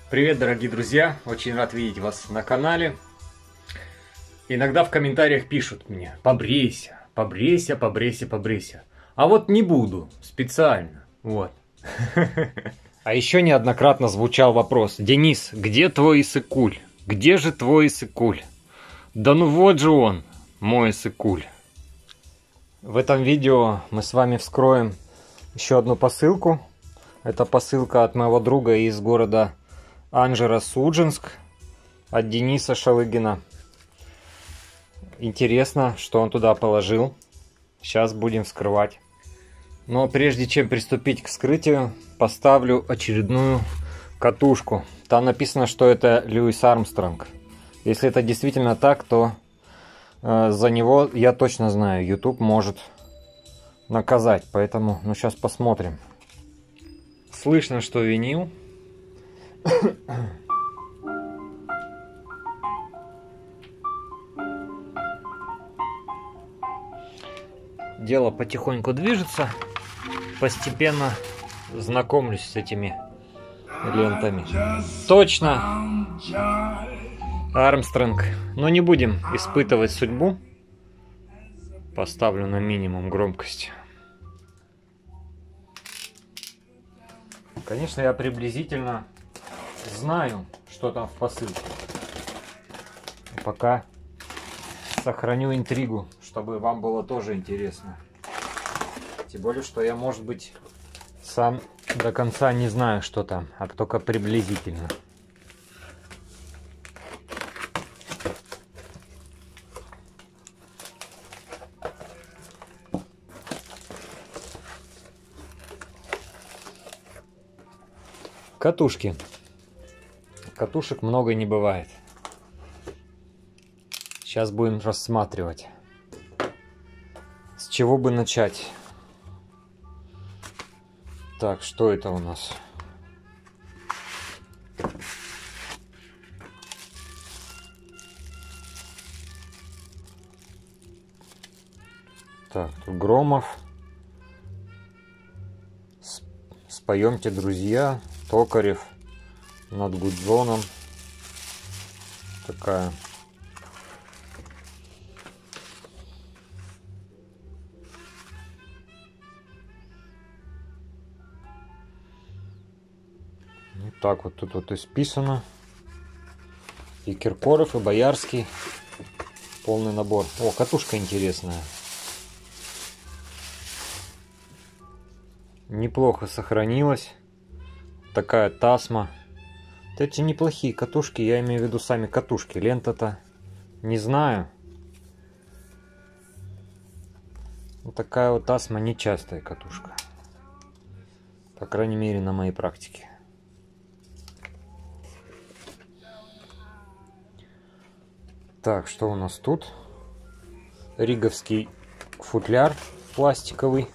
Привет, дорогие друзья! Очень рад видеть вас на канале. Иногда в комментариях пишут мне: побрейся, побрейся, побрейся, побрейся. А вот не буду, специально. Вот. А еще неоднократно звучал вопрос: Денис, где твой Иссык-Куль? Где же твой Иссык-Куль? Да ну вот же он, мой Иссык-Куль. В этом видео мы с вами вскроем еще одну посылку. Это посылка от моего друга из города Анжеро-Судженск, от Дениса Шалыгина. Интересно, что он туда положил. Сейчас будем вскрывать. Но прежде чем приступить к вскрытию, поставлю очередную катушку. Там написано, что это Льюис Армстронг. Если это действительно так, то за него, я точно знаю, YouTube может наказать. Поэтому, сейчас посмотрим. Слышно, что винил. Дело потихоньку движется. Постепенно знакомлюсь с этими лентами. Точно! Армстронг. Но не будем испытывать судьбу. Поставлю на минимум громкость. Конечно, я приблизительно знаю, что там в посылке. Пока сохраню интригу, чтобы вам было тоже интересно. Тем более, что я, может быть, сам до конца не знаю, что там, а только приблизительно. Катушки. Катушек много не бывает. Сейчас будем рассматривать. С чего бы начать? Так, что это у нас? Так, тут Громов. Споемте, друзья. Токарев. Над Гудзоном. Такая. Так вот тут вот исписано. И Киркоров, и Боярский. Полный набор. О, катушка интересная. Неплохо сохранилась. Такая Тасма. Вот эти неплохие катушки. Я имею в виду сами катушки. Лента-то не знаю. Вот такая вот Тасма нечастая катушка. По крайней мере, на моей практике. Так, что у нас тут? Риговский футляр пластиковый.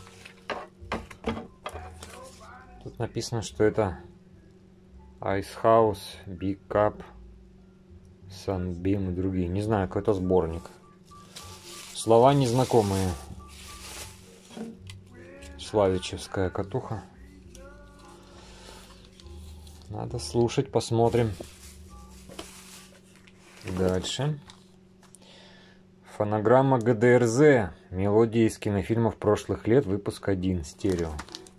Тут написано, что это Ice House, Big Cup, Sunbeam и другие. Не знаю, какой-то сборник. Слова незнакомые. Славичевская катуха. Надо слушать, посмотрим. Дальше. Фонограмма ГДРЗ. Мелодии из кинофильмов прошлых лет. Выпуск 1. Стерео.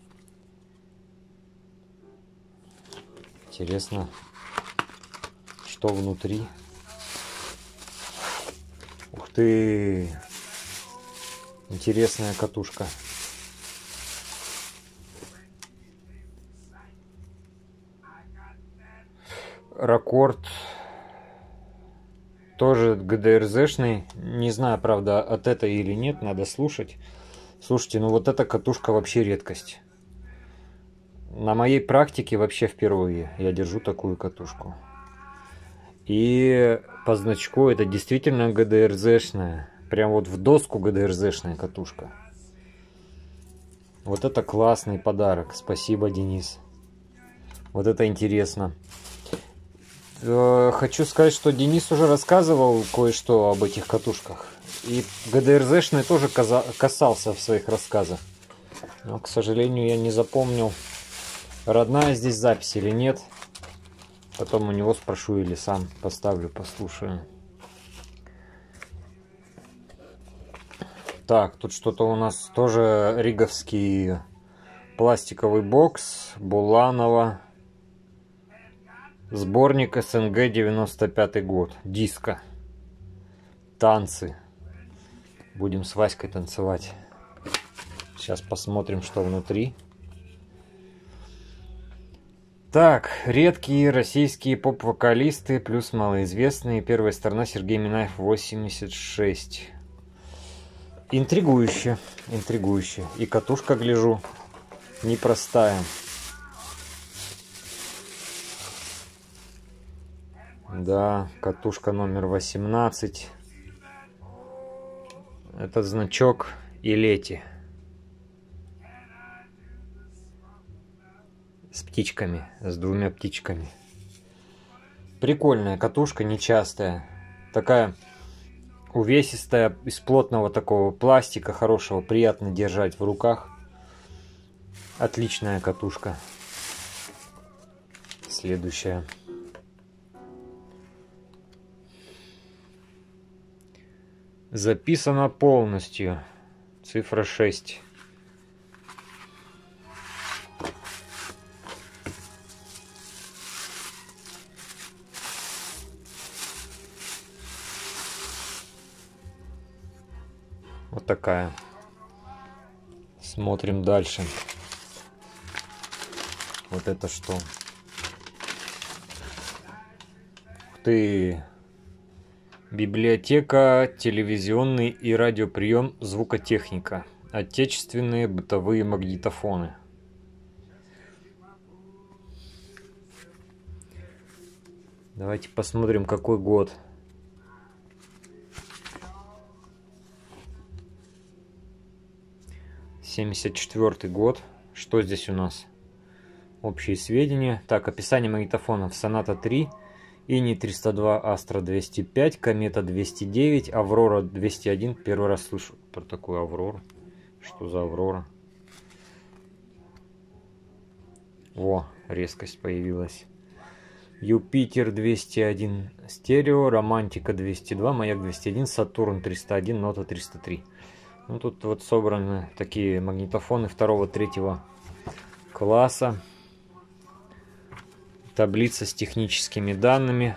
Интересно, что внутри. Ух ты! Интересная катушка. Раккорд. Тоже ГДРЗшный. Не знаю, правда, от этой или нет. Надо слушать. Слушайте, ну вот эта катушка вообще редкость. На моей практике вообще впервые я держу такую катушку. И по значку это действительно ГДРЗшная. Прям вот в доску ГДРЗшная катушка. Вот это классный подарок. Спасибо, Денис. Вот это интересно. Хочу сказать, что Денис уже рассказывал кое-что об этих катушках. И ГДРЗшный тоже касался в своих рассказах. Но, к сожалению, я не запомнил, родная здесь запись или нет. Потом у него спрошу или сам поставлю, послушаю. Так, тут что-то у нас тоже риговский пластиковый бокс Буланова. Сборник СНГ 95 год. Диско. Танцы. Будем с Васькой танцевать. Сейчас посмотрим, что внутри. Так, редкие российские поп-вокалисты плюс малоизвестные. Первая сторона Сергей Минаев 86. Интригующе, интригующе. И катушка, гляжу, непростая. Да, катушка номер 18. Это значок Илети. С птичками, с двумя птичками. Прикольная катушка, нечастая. Такая увесистая, из плотного такого пластика, хорошего, приятно держать в руках. Отличная катушка. Следующая. Записано полностью. Цифра 6. Вот такая. Смотрим дальше. Вот это что? Ух ты! Библиотека, телевизионный и радиоприем, звукотехника. Отечественные бытовые магнитофоны. Давайте посмотрим, какой год. 74 год. Что здесь у нас? Общие сведения. Так, описание магнитофонов. Соната 3, Ини 302, Астра 205, Комета 209, Аврора 201. Первый раз слышу про такую Аврору. Что за Аврора? Во, резкость появилась. Юпитер 201 стерео, Романтика 202, Маяк 201, Сатурн 301, Нота 303. Ну, тут вот собраны такие магнитофоны 2-3 класса. Таблица с техническими данными.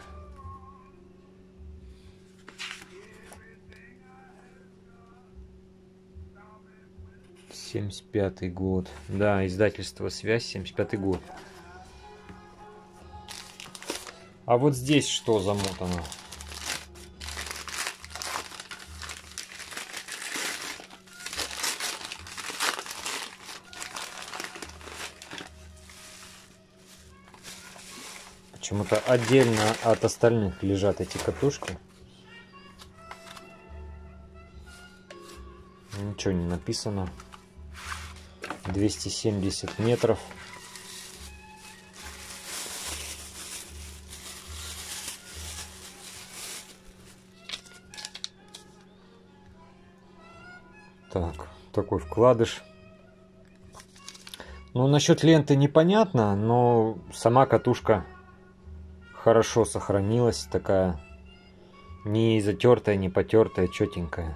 '75 год. Да, издательство «Связь», 75 год. А вот здесь что замотано? Почему-то отдельно от остальных лежат эти катушки. Ничего не написано. 270 метров. Так, такой вкладыш. Ну, насчет ленты непонятно, но сама катушка хорошо сохранилась. Такая не затертая, не потертая, четенькая.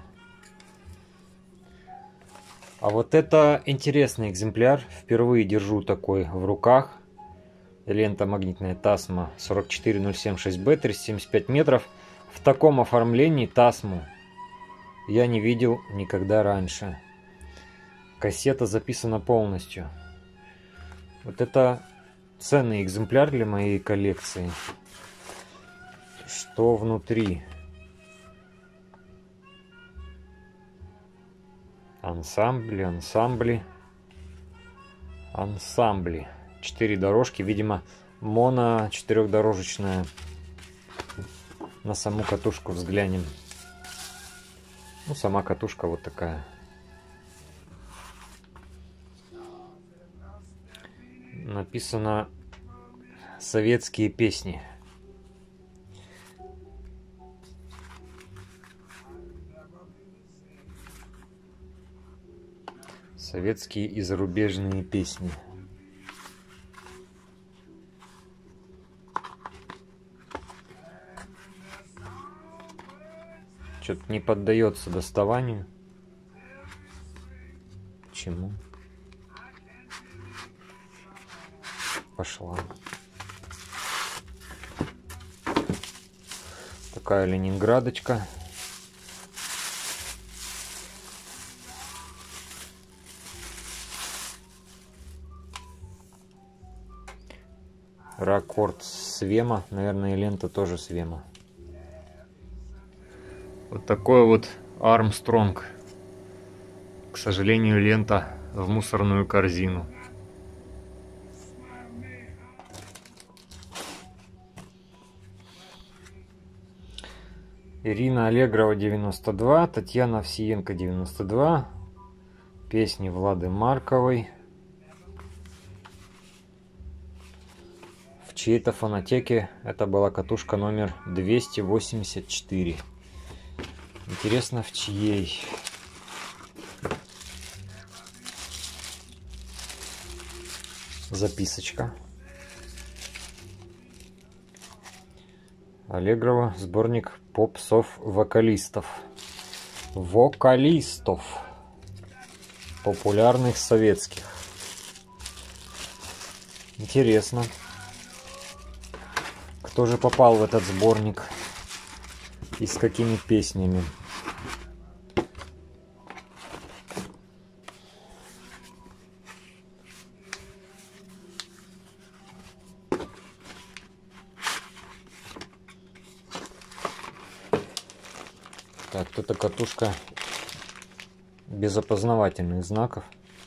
А вот это интересный экземпляр. Впервые держу такой в руках. Лента магнитная Tasma 44076B, 375 метров. В таком оформлении Tasmu я не видел никогда раньше. Кассета записана полностью. Вот это ценный экземпляр для моей коллекции. Что внутри? Ансамбли. 4 дорожки, видимо, моно 4-дорожечная. На саму катушку взглянем. Ну, сама катушка вот такая. Написано «Советские песни». Советские и зарубежные песни. Что-то не поддается доставанию. Почему? Пошла. Такая ленинградочка. Раккорд Свема. Наверное, лента тоже Свема. Вот такой вот Армстронг. К сожалению, лента в мусорную корзину. Ирина Аллегрова 92, Татьяна Овсиенко 92, песни Влады Марковой. В чьей-то фонотеке это была катушка номер 284. Интересно, в чьей? Записочка. Аллегрова, сборник попсов-вокалистов. Вокалистов. Популярных советских. Интересно. Кто же попал в этот сборник? И с какими песнями? Так, это катушка без опознавательных знаков.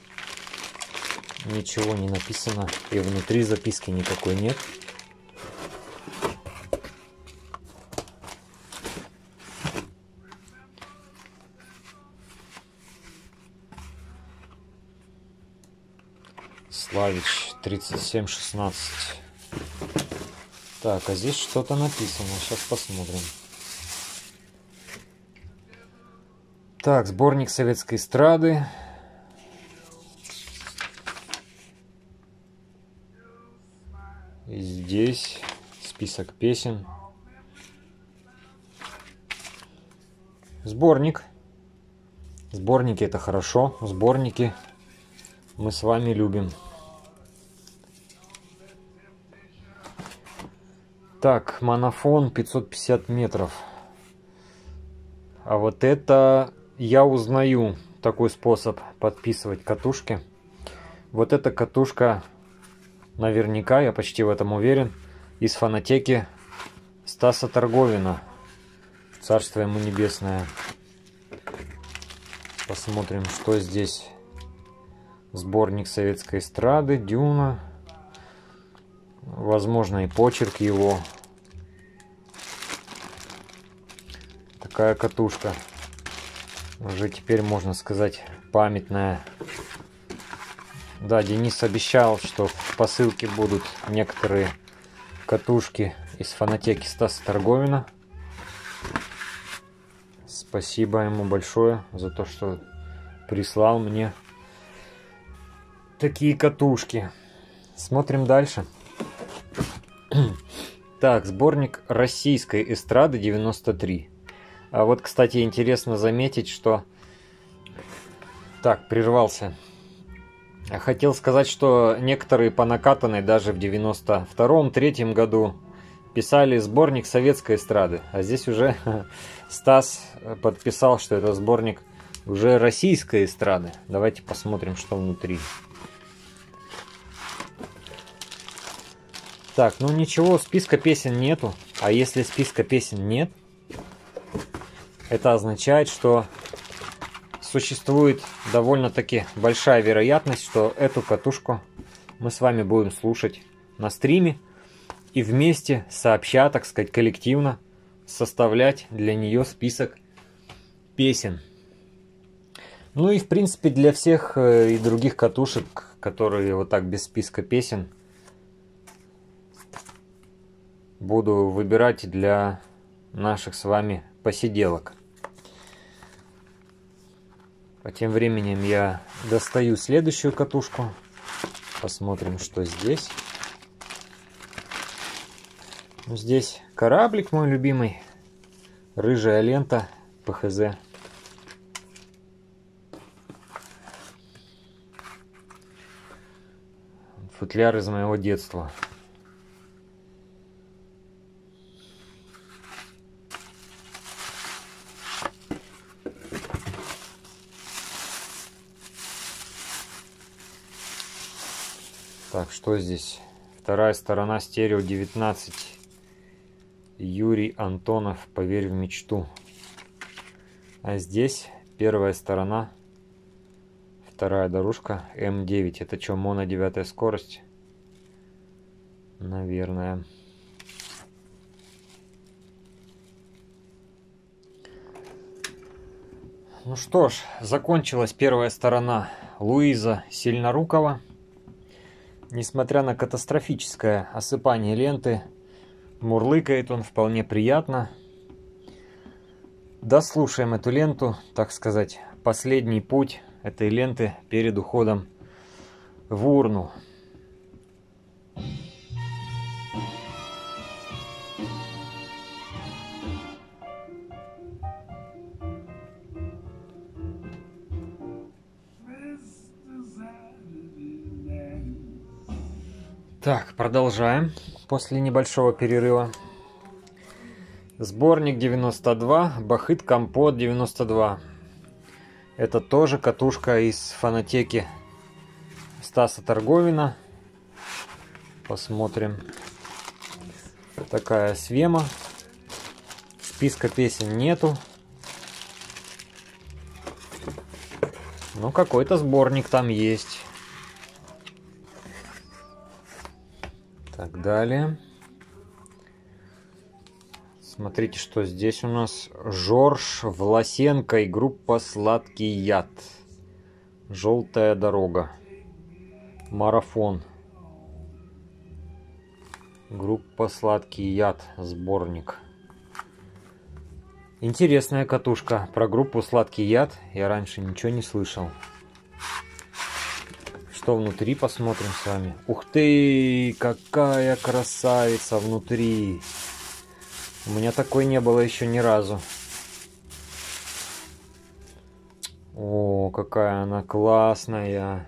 Ничего не написано. И внутри записки никакой нет. Славич 3716. Так, а здесь что-то написано. Сейчас посмотрим. Так, сборник советской эстрады. И здесь список песен. Сборник. Сборники — это хорошо. Сборники мы с вами любим. Так, монофон 550 метров. А вот это я узнаю такой способ подписывать катушки. Вот эта катушка наверняка, я почти в этом уверен, из фонотеки Стаса Торговина. Царство ему небесное. Посмотрим, что здесь. Сборник советской эстрады, Дюна. Возможно, и почерк его. Такая катушка. Уже теперь, можно сказать, памятная. Да, Денис обещал, что в посылке будут некоторые катушки из фонотеки Стаса Торговина. Спасибо ему большое за то, что прислал мне такие катушки. Смотрим дальше. Так, сборник российской эстрады 93. А вот, кстати, интересно заметить, что... Так, прервался. Хотел сказать, что некоторые по накатанной даже в 92-3 году писали сборник советской эстрады. А здесь уже Стас подписал, что это сборник уже российской эстрады. Давайте посмотрим, что внутри. Так, ну ничего, списка песен нету. А если списка песен нет, это означает, что существует довольно-таки большая вероятность, что эту катушку мы с вами будем слушать на стриме и вместе, сообща, так сказать, коллективно составлять для нее список песен. Ну и, в принципе, для всех и других катушек, которые вот так без списка песен, буду выбирать для наших с вами посиделок. А тем временем я достаю следующую катушку. Посмотрим, что здесь. Здесь кораблик мой любимый. Рыжая лента ПХЗ. Футляр из моего детства. Так, что здесь? Вторая сторона стерео 19. Юрий Антонов, «Поверь в мечту». А здесь первая сторона, вторая дорожка, М9. Это что, моно 9 скорость? Наверное. Ну что ж, закончилась первая сторона Луиза Сильнорукова. Несмотря на катастрофическое осыпание ленты, мурлыкает он вполне приятно. Дослушаем эту ленту, так сказать, последний путь этой ленты перед уходом в урну. Так, продолжаем после небольшого перерыва. Сборник 92, Бахыт Компот 92. Это тоже катушка из фонотеки Стаса Торговина. Посмотрим. Такая свема. Списка песен нету. Но какой-то сборник там есть. Так, далее. Смотрите, что здесь у нас. Жорж Власенко и группа «Сладкий яд». «Желтая дорога». Марафон. Группа «Сладкий яд». Сборник. Интересная катушка. Про группу «Сладкий яд» я раньше ничего не слышал. Что внутри, посмотрим с вами. Ух ты, какая красавица внутри. У меня такой не было еще ни разу. О, какая она классная.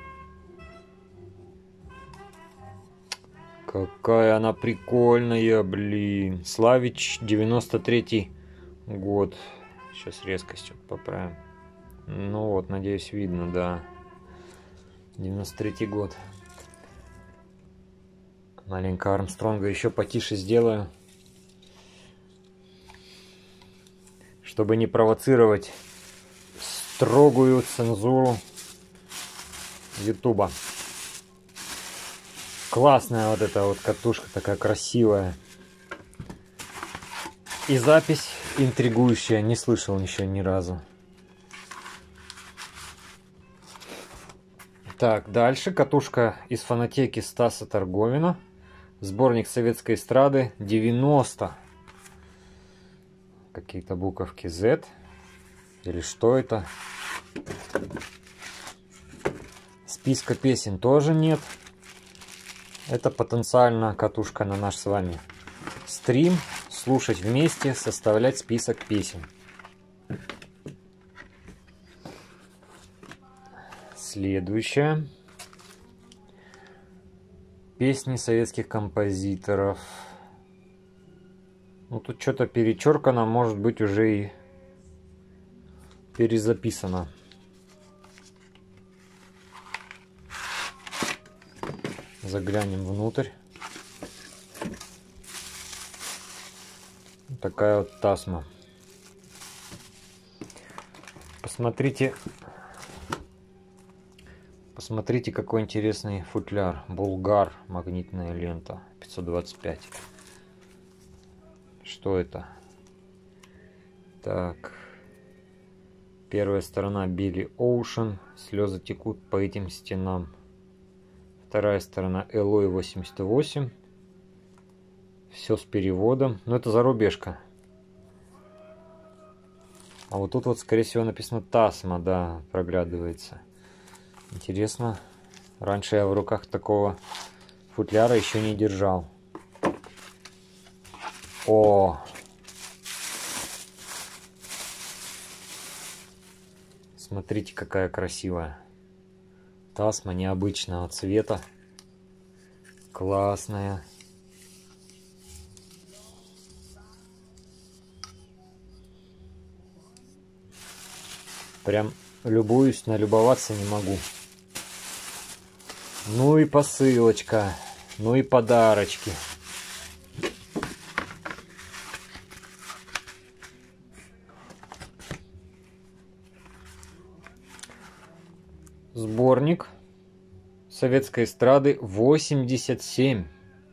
Какая она прикольная, блин. Славич, 93-й год. Сейчас резкость поправим. Ну вот, надеюсь, видно, да. 93-й год. Маленько Армстронга еще потише сделаю. Чтобы не провоцировать строгую цензуру Ютуба. Классная вот эта вот катушка, такая красивая. И запись интригующая, не слышал еще ни разу. Так, дальше катушка из фонотеки Стаса Торговина. Сборник советской эстрады 90. Какие-то буковки Z. Или что это? Списка песен тоже нет. Это потенциально катушка на наш с вами стрим. Слушать вместе, составлять список песен. Следующая. Песни советских композиторов. Ну, тут что-то перечеркано, может быть, уже и перезаписано. Заглянем внутрь. Такая вот тасма. Посмотрите. Посмотрите, какой интересный футляр. Булгар, магнитная лента, 525. Что это? Так. Первая сторона Билли Оушен. Слезы текут по этим стенам. Вторая сторона Элой 88. Все с переводом. Но это зарубежка. А вот тут вот, скорее всего, написано Тасма, да, проглядывается. Интересно. Раньше я в руках такого футляра еще не держал. О! Смотрите, какая красивая. Тасма необычного цвета. Классная. Прям любуюсь, налюбоваться не могу. Ну и посылочка. Ну и подарочки. Сборник советской эстрады 87.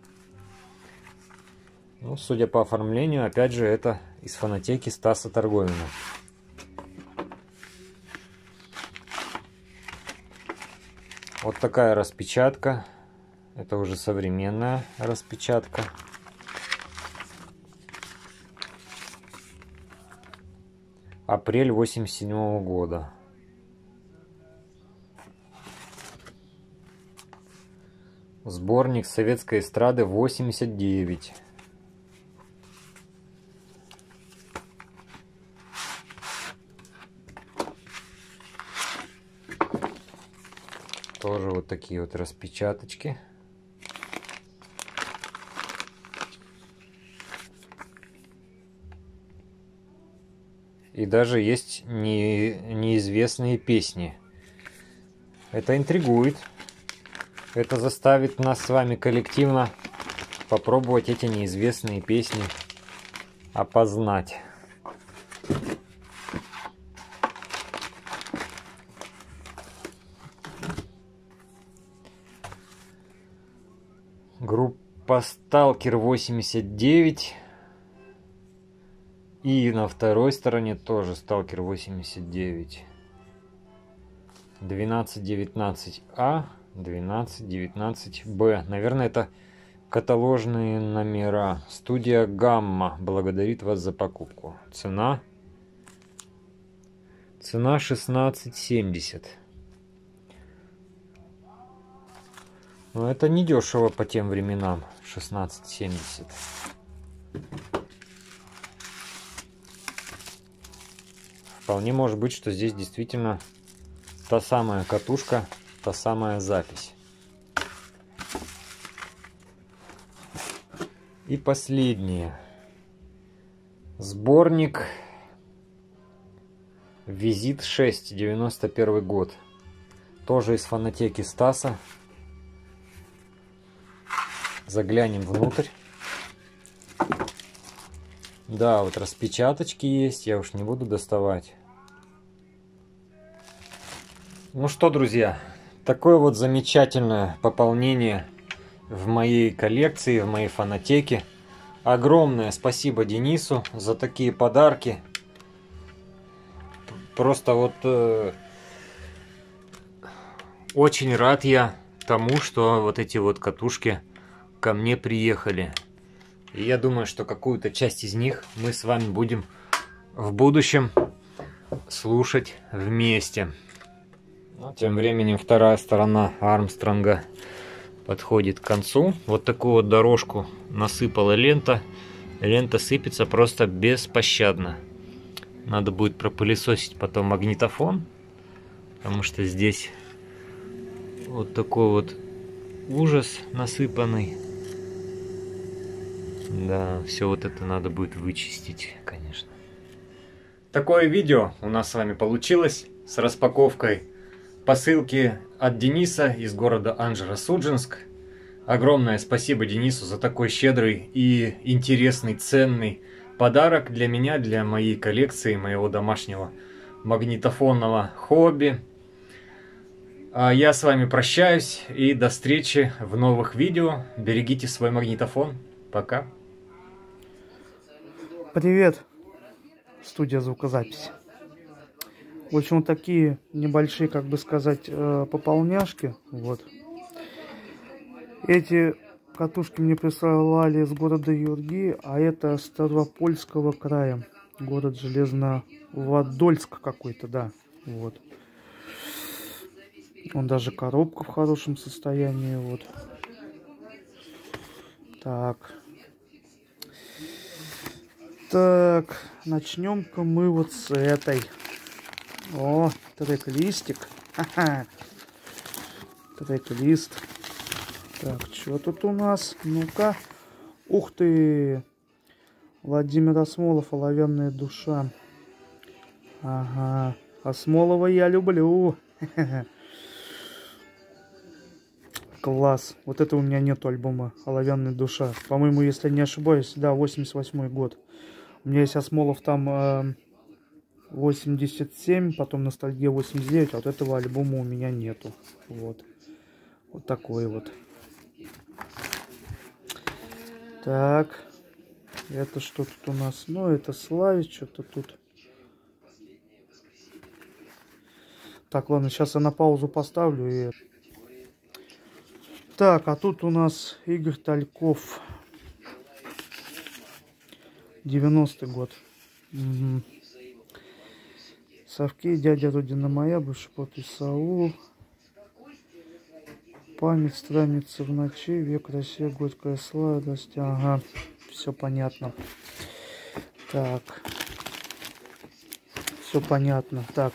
Ну, судя по оформлению, опять же, это из фонотеки Стаса Торговина. Вот такая распечатка. Это уже современная распечатка. Апрель 87 года. Сборник советской эстрады 89. Тоже вот такие вот распечаточки. И даже есть неизвестные песни. Это интригует. Это заставит нас с вами коллективно попробовать эти неизвестные песни опознать. Группа Сталкер 89. И на второй стороне тоже Сталкер 89. 1219А, 1219Б. Наверное, это каталожные номера. Студия Гамма благодарит вас за покупку. Цена 16,70. Но это недешево по тем временам. 16,70. Вполне может быть, что здесь действительно та самая катушка, та самая запись. И последнее. Сборник Визит 6, 91 год. Тоже из фонотеки Стаса. Заглянем внутрь. Да, вот распечаточки есть, я уж не буду доставать. Ну что, друзья, такое вот замечательное пополнение в моей коллекции, в моей фонотеке. Огромное спасибо Денису за такие подарки. Просто вот очень рад я тому, что вот эти вот катушки ко мне приехали. И я думаю, что какую-то часть из них мы с вами будем в будущем слушать вместе. Ну, тем временем вторая сторона Армстронга подходит к концу. Вот такую вот дорожку насыпала лента. Лента сыпется просто беспощадно. Надо будет пропылесосить потом магнитофон, потому что здесь вот такой вот ужас насыпанный. Да, все вот это надо будет вычистить, конечно. Такое видео у нас с вами получилось с распаковкой посылки от Дениса из города Анжеро-Судженск. Огромное спасибо Денису за такой щедрый и интересный, ценный подарок для меня, для моей коллекции, моего домашнего магнитофонного хобби. А я с вами прощаюсь и до встречи в новых видео. Берегите свой магнитофон. Пока. Привет, студия звукозаписи. В общем, вот такие небольшие, как бы сказать, пополняшки. Вот. Эти катушки мне присылали с города Юрги, а это Ставропольского края. Город Железноводольск какой-то, да. Вот. Он даже коробка в хорошем состоянии. Вот. Так. Так, начнем-ка мы вот с этой. О, трек-листик. Ха-ха. Трек-лист. Так, что тут у нас? Ну-ка. Ух ты! Владимир Асмолов, «Оловянная душа». Ага. Асмолова я люблю. Класс. Вот это у меня нету альбома «Оловянная душа». По-моему, если не ошибаюсь, да, 88 год. У меня есть Асмолов там 87, потом «Ностальгия» 89, а вот этого альбома у меня нету. Вот. Вот такой вот. Так. Это что тут у нас? Ну, это Славич, что-то тут. Так, ладно, сейчас я на паузу поставлю. И... Так, а тут у нас Игорь Тальков. 90-й год. Угу. Совки, дядя Родина моя, бывший пот и Саул. Память странница в ночи, век Россия, горькая сладость. Ага, все понятно. Так. Все понятно. Так.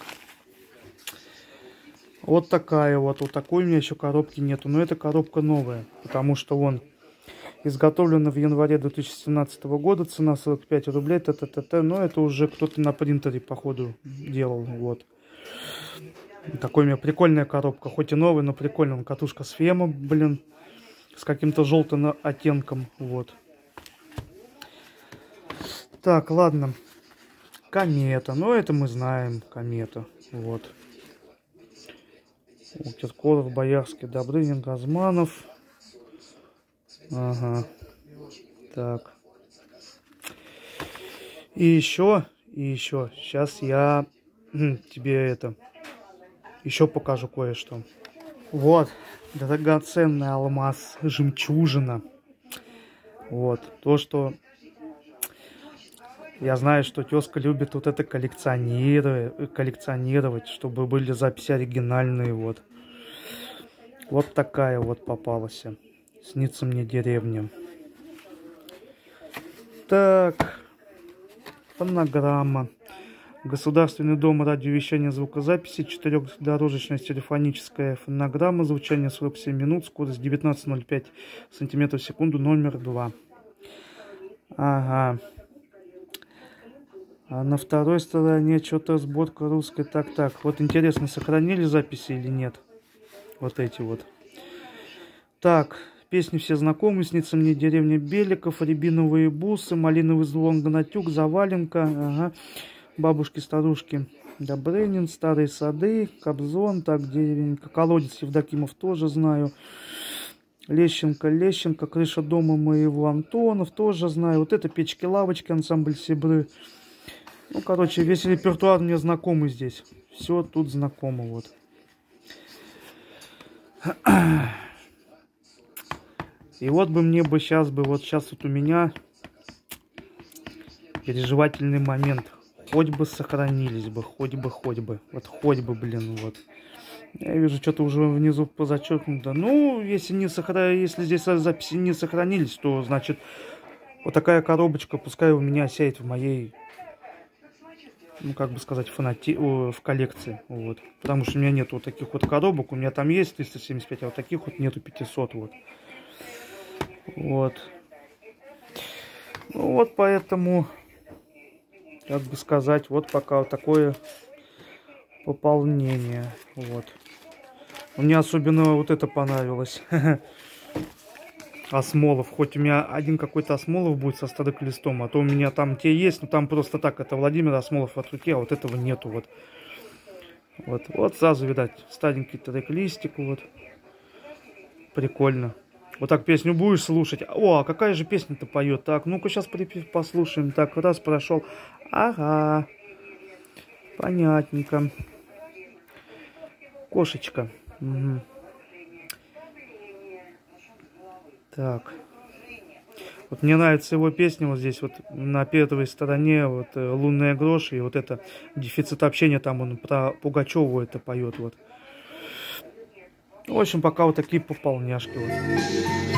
Вот такая вот. Вот такой у меня еще коробки нету. Но эта коробка новая. Потому что он изготовлена в январе 2017 года. Цена 45 рублей. Т-т-т-т. Но это уже кто-то на принтере, походу, делал. Вот. Такой у меня прикольная коробка. Хоть и новая, но прикольная. Катушка с фема, блин. С каким-то желтым оттенком. Вот. Так, ладно. Комета. Ну, это мы знаем. Комета. Вот. Киркоров, Боярский, Добрынин, Газманов. Ага. Так. И еще. Сейчас я тебе это еще покажу кое-что. Вот. Драгоценный алмаз. Жемчужина. Вот. То, что... Я знаю, что тезка любит вот это коллекционировать, чтобы были записи оригинальные, вот. Вот такая вот попалась. Снится мне деревня. Так. Фонограмма. Государственный дом радиовещания звукозаписи. 4-дорожечная телефоническая фонограмма. Звучание 47 минут. Скорость 19,05 см в секунду. Номер 2. Ага. А на второй стороне что-то сборка русской. Так. Вот интересно, сохранили записи или нет? Вот эти вот. Так, песни все знакомые. Снится мне деревня Беликов, рябиновые бусы, малиновый звон, Гнатюк, Заваленка. Ага. Бабушки-старушки. Добрынин, старые сады, Кобзон. Так, деревенька. Колодец Евдокимов тоже знаю. Лещенко, крыша дома моего, Антонов тоже знаю. Вот это печки-лавочки, ансамбль Сибры. Ну, короче, весь репертуар мне знакомый здесь. Все тут знакомо, вот. И вот бы мне бы сейчас вот у меня переживательный момент. Хоть бы сохранились бы, хоть бы. Вот хоть бы, блин, вот. Я вижу, что-то уже внизу позачеркнуто. Ну, если здесь записи не сохранились, то, значит, вот такая коробочка, пускай у меня сядет в моей... Ну, как бы сказать, в коллекции, вот. Потому что у меня нет вот таких вот коробок. У меня там есть 375, а вот таких вот нету 500, вот. Вот. Ну, вот поэтому, как бы сказать, вот пока вот такое пополнение, вот. Мне особенно вот это понравилось. Асмолов. Хоть у меня один какой-то Асмолов будет со старым листом, а то у меня там те есть, но там просто так, это Владимир Асмолов от руки, а вот этого нету, вот. Вот сразу, видать, старенький трек-листик, вот. Прикольно. Вот так песню будешь слушать. О, а какая же песня-то поет? Так, ну-ка сейчас послушаем. Так, раз прошел. Ага. Понятненько. Кошечка. Угу. Так. Вот мне нравится его песня вот здесь вот на первой стороне вот «Лунная грош» и вот это «Дефицит общения», там он про Пугачеву это поет вот. В общем, пока вот такие пополняшки вот.